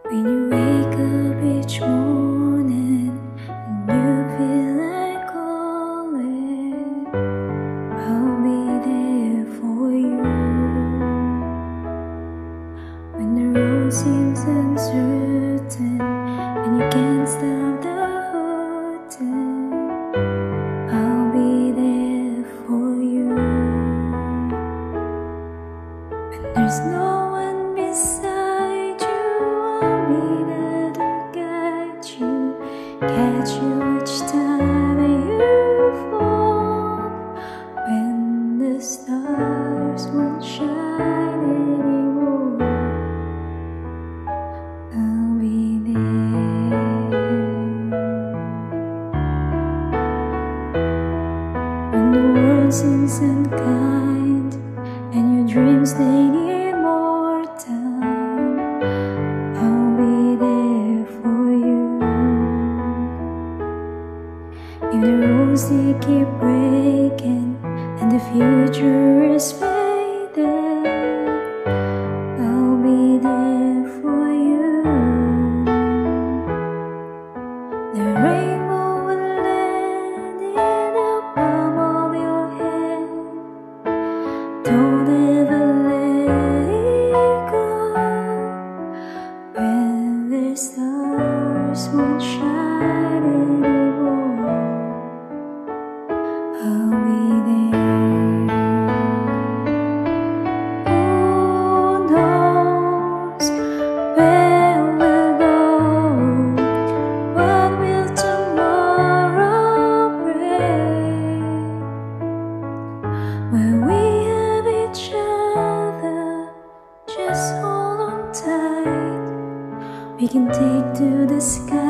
When you wake up each morning and you feel like calling, I'll be there for you. When the road seems uncertain and you can't stop the hurting, I'll be there for you. When there's no one beside you, I'll be there to guide you, catch you each time you fall. When the stars won't shine anymore, I'll be there. When the world seems unkind and your dreams they need more time, I'll be there for you. If the roads they keep breaking and the future is fading, I'll be there for you. The rainbow will land in the palm of your hand. Don't ever let it go. When the stars won't shine anymore, I'll be there. Who knows where we'll go? What will tomorrow bring? When we have each other, just hold on tight. We can take to the sky.